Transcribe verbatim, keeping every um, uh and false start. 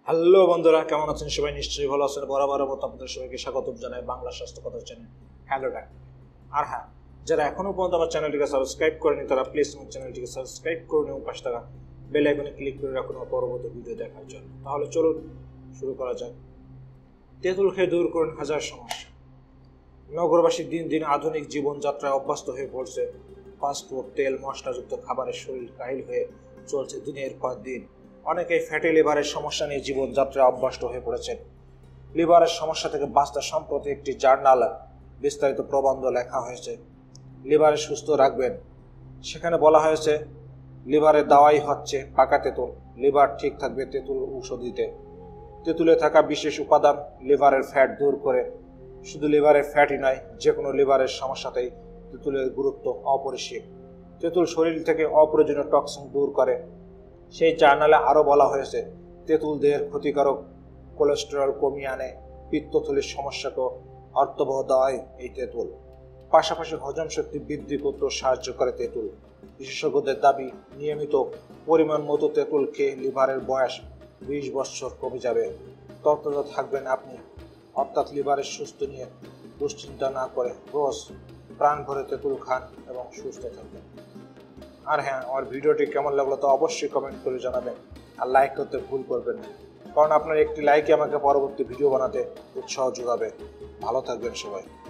Hello বন্ধুরা, কেমন আছেন সবাই? নিশ্চয়ই ভালো আছেন। বরাবরের মতো আপনাদের সবাইকে স্বাগত জানাই বাংলা স্বাস্থ্য কথা চ্যানেল হ্যালো ডাক। আর হ্যাঁ, যারা এখনো পর্যন্ত আমার চ্যানেলটিকে সাবস্ক্রাইব করেনি তারা প্লিজ আমার চ্যানেলটিকে সাবস্ক্রাইব করুন এবং পাশে থাকা বেল আইকনে ক্লিক করে রাখুন আমার পরবর্তী ভিডিও দেখার জন্য। তাহলে চলুন শুরু করা যাক। তেঁতুল খেয়ে দূর করুন হাজার সমস্যা। নগরবাসী দিন দিন আধুনিক জীবনযাত্রায় অভ্যস্ত হয়ে পড়ছে। ফাস্টফুড, তেল মশলাযুক্ত খাবারের শরীর কাহিল হয়ে চলছে দিনের পর দিন। অনেকেই ফ্যাটি লিভারের সমস্যা নিয়ে জীবনযাত্রায় অভ্যস্ত হয়ে পড়েছেন। লিভারের সমস্যা থেকে বাঁচতে সম্প্রতি একটি জার্নাল বিস্তারিত প্রবন্ধ লেখা হয়েছে। লিভারে সুস্থ রাখবেন, সেখানে বলা হয়েছে লিভারের দাওয়াই হচ্ছে পাকা তেঁতুল। লিভার ঠিক থাকবে তেঁতুল ঔষধিতে। তেঁতুলে থাকা বিশেষ উপাদান লিভারের ফ্যাট দূর করে। শুধু লিভারের ফ্যাটই নয়, যে কোনো লিভারের সমস্যাতেই তেঁতুলের গুরুত্ব অপরিসীম। তেঁতুল শরীর থেকে অপ্রয়োজনীয় টক্সিন দূর করে। সেই জার্নালে আরও বলা হয়েছে তেঁতুল দেহের ক্ষতিকারক কোলেস্টেরল কমিয়ে আনে। পিত্তথলির সমস্যাকেও অর্থবহ দেওয়ায় এই তেঁতুল। পাশাপাশি হজম শক্তি বৃদ্ধি করতেও সাহায্য করে তেঁতুল। বিশেষজ্ঞদের দাবি, নিয়মিত পরিমাণ মতো তেঁতুল খেয়ে লিভারের বয়স বিশ বছর কমে যাবে। ততটা থাকবেন আপনি। অর্থাৎ লিভারের সুস্থ নিয়ে দুশ্চিন্তা না করে রোজ প্রাণ ভরে তেঁতুল খান এবং সুস্থ থাকবেন। আর হ্যাঁ, আমার ভিডিওটি কেমন লাগলো তো অবশ্যই কমেন্ট করে জানাবেন, আর লাইক করতে ভুল করবেন না, কারণ আপনার একটি লাইকই আমাকে পরবর্তী ভিডিও বানাতে উৎসাহ যোগাবে। ভালো থাকবেন সবাই।